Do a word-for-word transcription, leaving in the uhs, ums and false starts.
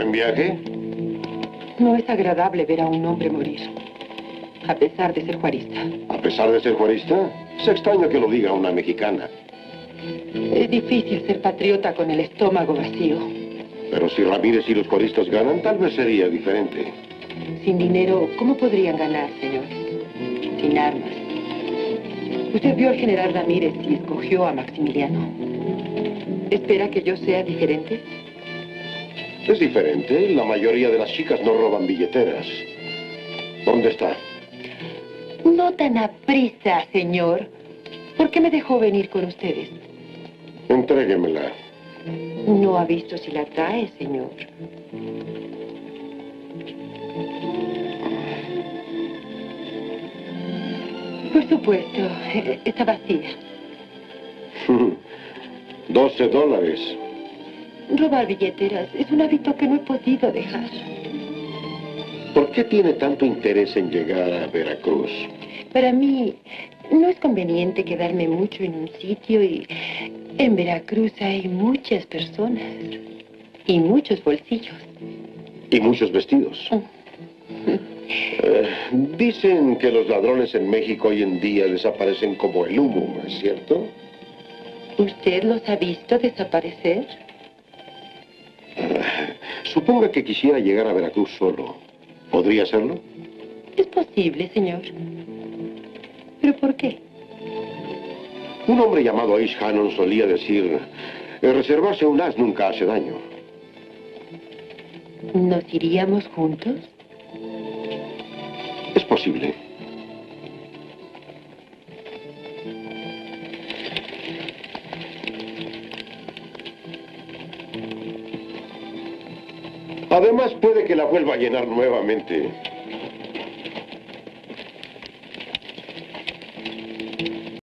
¿Buen viaje? No es agradable ver a un hombre morir, a pesar de ser juarista. ¿A pesar de ser juarista? Es extraño que lo diga una mexicana. Es difícil ser patriota con el estómago vacío. Pero si Ramírez y los juaristas ganan, tal vez sería diferente. Sin dinero, ¿cómo podrían ganar, señor? Sin armas. Usted vio al general Ramírez y escogió a Maximiliano. ¿Espera que yo sea diferente? Es diferente. La mayoría de las chicas no roban billeteras. ¿Dónde está? No tan aprisa, señor. ¿Por qué me dejó venir con ustedes? Entréguemela. No ha visto si la trae, señor. Por supuesto, está vacía. Doce dólares. Robar billeteras es un hábito que no he podido dejar. ¿Por qué tiene tanto interés en llegar a Veracruz? Para mí, no es conveniente quedarme mucho en un sitio y en Veracruz hay muchas personas y muchos bolsillos. Y muchos vestidos. eh, dicen que los ladrones en México hoy en día desaparecen como el humo, ¿es cierto? ¿Usted los ha visto desaparecer? Suponga que quisiera llegar a Veracruz solo. ¿Podría hacerlo? Es posible, señor. ¿Pero por qué? Un hombre llamado Ace Hannon solía decir, "Eh, reservarse un as nunca hace daño". ¿Nos iríamos juntos? Es posible. Además, puede que la vuelva a llenar nuevamente.